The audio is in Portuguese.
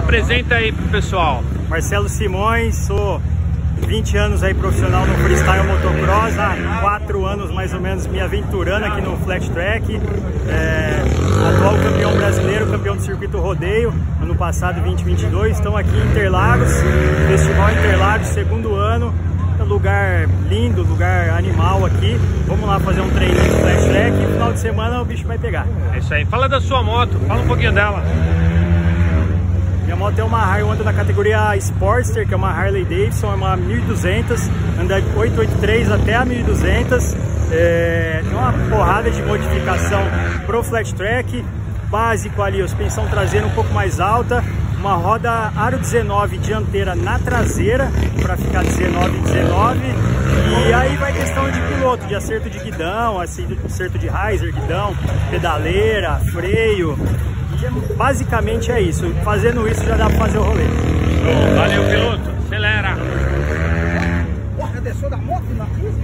apresenta aí pro pessoal. Marcelo Simões, sou 20 anos aí profissional no freestyle motocross, há 4 anos mais ou menos me aventurando aqui no flat track, atual campeão brasileiro, campeão do circuito rodeio, ano passado 2022, estão aqui em Interlagos, Festival Interlagos, segundo ano, lugar lindo, lugar animal aqui, vamos lá fazer um treininho de flat track e no final de semana o bicho vai pegar. É isso aí, fala da sua moto, fala um pouquinho dela. Minha moto é uma Harley, eu ando na categoria Sportster, que é uma Harley Davidson, é uma 1200, anda de 883 até a 1200, tem uma porrada de modificação pro flat track, básico ali, a suspensão traseira um pouco mais alta, uma roda aro 19 dianteira na traseira, para ficar 19, e aí vai questão de piloto, de acerto de guidão, acerto de riser, guidão, pedaleira, freio. Basicamente é isso, fazendo isso já dá para fazer o rolê. Valeu, piloto, acelera! Porra, desceu da moto na pista?